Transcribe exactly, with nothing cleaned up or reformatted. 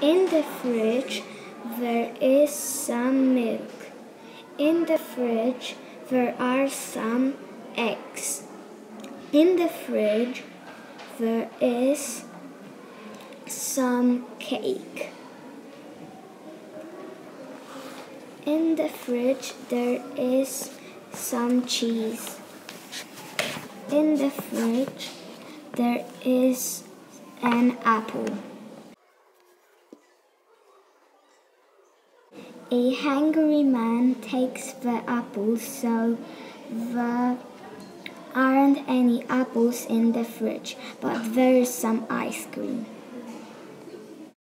In the fridge there is some milk. In the fridge there are some eggs. In the fridge there is some cake. In the fridge there is some cheese. In the fridge there is an apple. A hungry man takes the apple, so there aren't any apples in the fridge, but there is some ice cream.